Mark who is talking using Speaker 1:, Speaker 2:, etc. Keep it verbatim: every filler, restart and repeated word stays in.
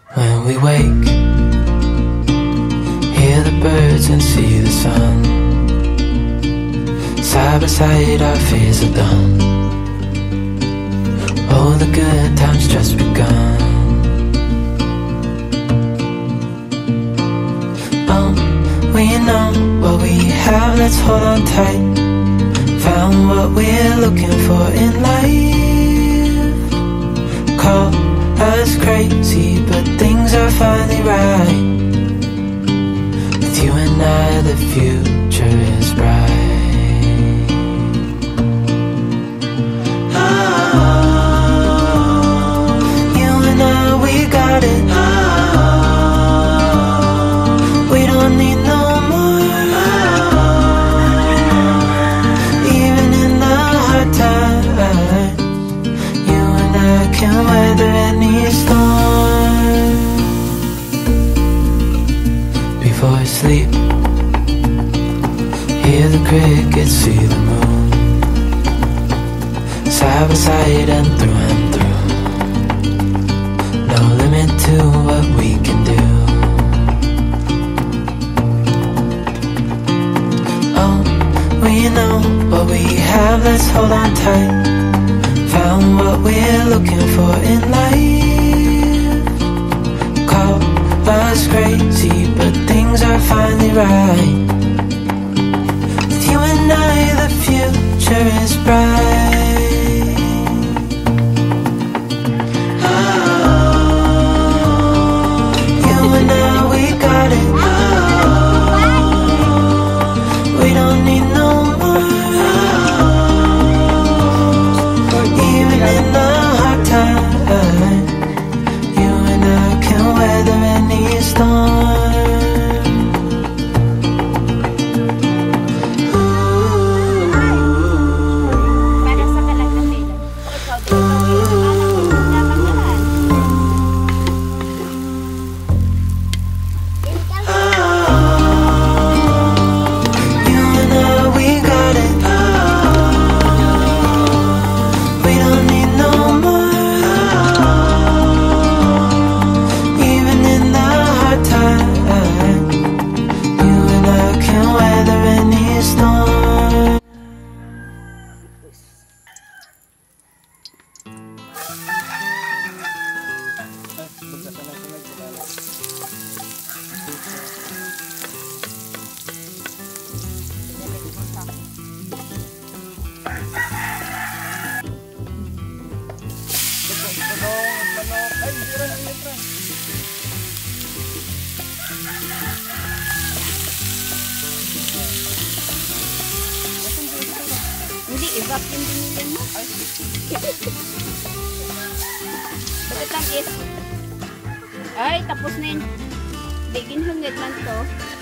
Speaker 1: When we wake, hear the birds and see the sun. Side by side our fears are done. Oh, the good times just begun. Oh, we know what we have, let's hold on tight. Found what we're looking for in life. Call us crazy, but things are finally right. With you and I, the future is bright. Oh, you and I, we got it. Oh, we don't need no more. Oh, even in the hard times, you and I can weather any storm. Before I sleep, hear the crickets, see the moon. Side by side and through and through. No limit to what we can do. Oh, we know what we have, let's hold on tight. Found what we're looking for in life. Call us crazy, but things are finally right. With you and I, the future is bright. Oh, you and I, we got it. Oh, we don't need no more. Even in the hard time, you and I can weather any storm.
Speaker 2: Hindi, i-wrap yung binili mo. Bakit lang is? Ay, tapos na yun. Di, ginhungad lang to.